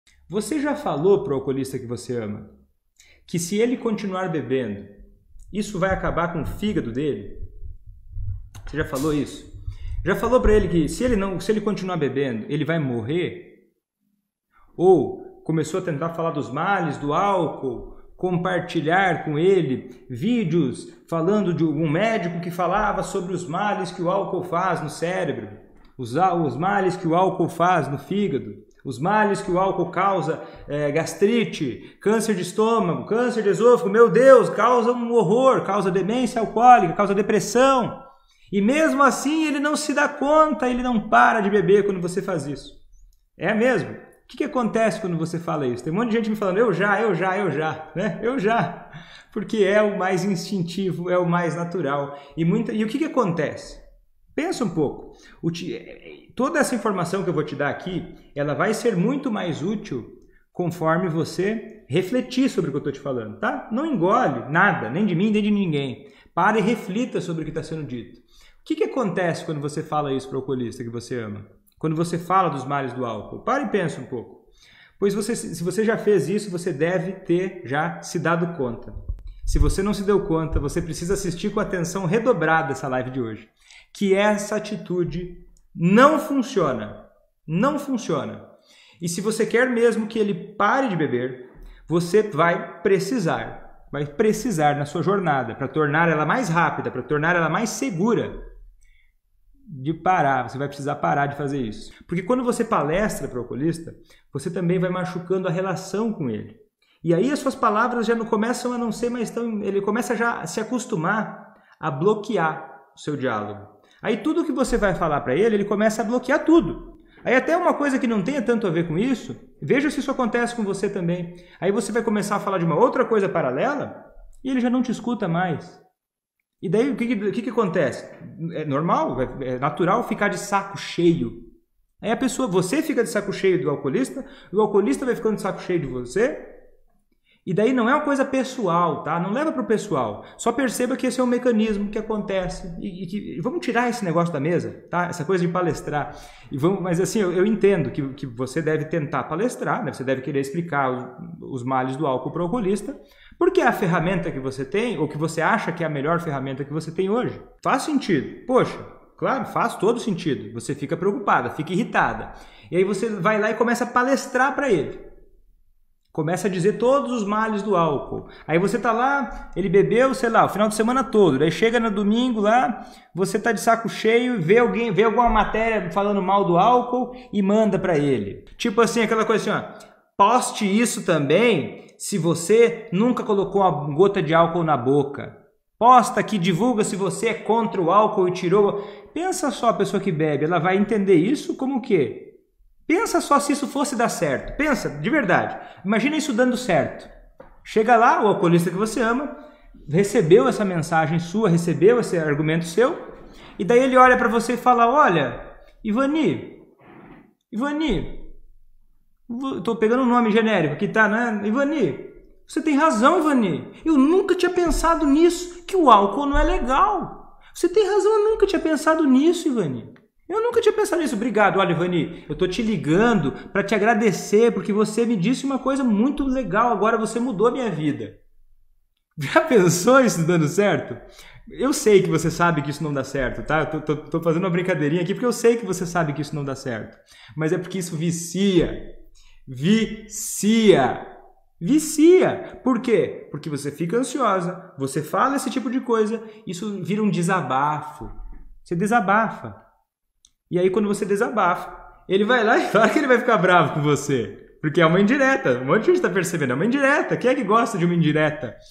Você já falou para o alcoolista que você ama que se ele continuar bebendo, isso vai acabar com o fígado dele? Você já falou isso? Já falou para ele que se ele continuar bebendo, ele vai morrer? Ou começou a tentar falar dos males do álcool, compartilhar com ele vídeos falando de um médico que falava sobre os males que o álcool faz no cérebro, os males que o álcool faz no fígado, os males que o álcool causa, gastrite, câncer de estômago, câncer de esôfago, meu Deus, causa um horror, causa demência alcoólica, causa depressão. E mesmo assim ele não se dá conta, ele não para de beber quando você faz isso. É mesmo? O que acontece quando você fala isso? Tem um monte de gente me falando, eu já, né? Eu já. Porque é o mais instintivo, é o mais natural. E o que acontece? Pensa um pouco. Toda essa informação que eu vou te dar aqui, ela vai ser muito mais útil conforme você refletir sobre o que eu estou te falando, tá? Não engole nada, nem de mim, nem de ninguém. Pare e reflita sobre o que está sendo dito. O que acontece quando você fala isso para o alcoolista que você ama? Quando você fala dos males do álcool? Pare e pense um pouco. Pois se você já fez isso, você deve ter já se dado conta. Se você não se deu conta, você precisa assistir com atenção redobrada essa live de hoje. Que essa atitude não funciona. Não funciona. E se você quer mesmo que ele pare de beber, você vai precisar na sua jornada, para tornar ela mais rápida, para tornar ela mais segura, de parar. Você vai precisar parar de fazer isso. Porque quando você palestra para o alcoolista, você também vai machucando a relação com ele. E aí as suas palavras já não começam a não ser mais tão... Ele começa já a se acostumar a bloquear o seu diálogo. Aí tudo que você vai falar para ele começa a bloquear tudo. Aí até uma coisa que não tenha tanto a ver com isso, veja se isso acontece com você também. Aí você vai começar a falar de uma outra coisa paralela e ele já não te escuta mais. E daí o que acontece? É normal, é natural ficar de saco cheio. Aí você fica de saco cheio do alcoolista, o alcoolista vai ficando de saco cheio de você. E daí não é uma coisa pessoal, tá? Não leva para o pessoal. Só perceba que esse é um mecanismo que acontece. E vamos tirar esse negócio da mesa, tá? Essa coisa de palestrar. Mas assim, eu entendo que você deve tentar palestrar, né? Você deve querer explicar os males do álcool para o alcoolista, porque é a ferramenta que você tem, ou que você acha que é a melhor ferramenta que você tem hoje. Faz sentido. Poxa, claro, faz todo sentido. Você fica preocupada, fica irritada. E aí você vai lá e começa a palestrar para ele. Começa a dizer todos os males do álcool. Aí você tá lá, ele bebeu, sei lá, o final de semana todo. Daí chega no domingo lá, você tá de saco cheio, vê alguma matéria falando mal do álcool e manda para ele. Tipo assim, aquela coisa assim, ó. Poste isso também se você nunca colocou uma gota de álcool na boca. Posta aqui, divulga se você é contra o álcool e tirou. Pensa só a pessoa que bebe, ela vai entender isso como o quê? Pensa só se isso fosse dar certo. Pensa, de verdade. Imagina isso dando certo. Chega lá, o alcoolista que você ama, recebeu essa mensagem sua, recebeu esse argumento seu, e daí ele olha para você e fala, olha, Ivani, estou pegando um nome genérico aqui, tá, né? Ivani, você tem razão, Ivani. Eu nunca tinha pensado nisso, que o álcool não é legal. Você tem razão, eu nunca tinha pensado nisso, Ivani. Eu nunca tinha pensado nisso. Obrigado. Olha, Ivani, eu tô te ligando para te agradecer porque você me disse uma coisa muito legal. Agora você mudou a minha vida. Já pensou isso dando certo? Eu sei que você sabe que isso não dá certo, tá? Eu tô fazendo uma brincadeirinha aqui porque eu sei que você sabe que isso não dá certo. Mas é porque isso vicia. Vicia. Por quê? Porque você fica ansiosa, você fala esse tipo de coisa, isso vira um desabafo. Você desabafa. E aí quando você desabafa, ele vai lá e claro que ele vai ficar bravo com você. Porque é uma indireta. Um monte de gente está percebendo. É uma indireta. Quem é que gosta de uma indireta?